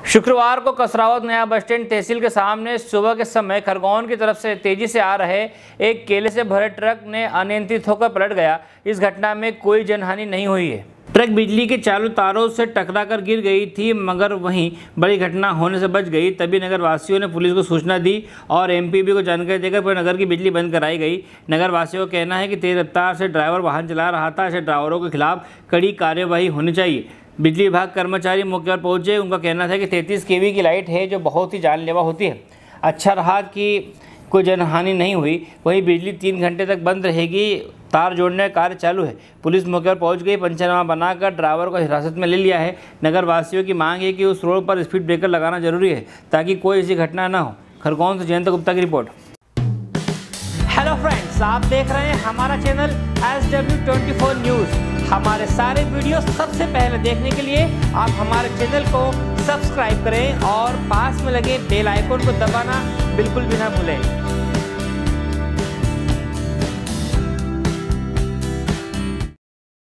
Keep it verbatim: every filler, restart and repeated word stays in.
शुक्रवार को कसरावत नया बस स्टैंड तहसील के सामने सुबह के समय खरगोन की तरफ से तेजी से आ रहे एक केले से भरे ट्रक ने अनियंत्रित होकर पलट गया। इस घटना में कोई जनहानि नहीं हुई है। ट्रक बिजली के चालू तारों से टकराकर गिर गई थी, मगर वहीं बड़ी घटना होने से बच गई। तभी नगर वासियों ने पुलिस को सूचना दी और एमपीबी को जानकारी देकर पूरे नगर की बिजली बंद कराई गई। नगर वासियों का कहना है कि तेज रफ्तार से ड्राइवर वाहन चला रहा था। ऐसे ड्राइवरों के खिलाफ कड़ी कार्यवाही होनी चाहिए। बिजली विभाग कर्मचारी मौके पर पहुंचे। उनका कहना था कि तैंतीस केवी की लाइट है जो बहुत ही जानलेवा होती है। अच्छा रहा कि कोई जनहानि नहीं हुई। वहीं बिजली तीन घंटे तक बंद रहेगी। तार जोड़ने का कार्य चालू है। पुलिस मौके पर पहुंच गई। पंचनामा बनाकर ड्राइवर को हिरासत में ले लिया है। नगर वासियों की मांग है कि उस रोड पर स्पीड ब्रेकर लगाना जरूरी है ताकि कोई ऐसी घटना न हो। खरगोन से जयंत गुप्ता की रिपोर्ट। हेलो फ्रेंड्स, आप देख रहे हैं हमारा channel S W twenty four news. हमारे सारे वीडियो सबसे पहले देखने के लिए आप हमारे चैनल को सब्सक्राइब करें और पास में लगे बेल आइकन को दबाना बिल्कुल भी ना भूलें।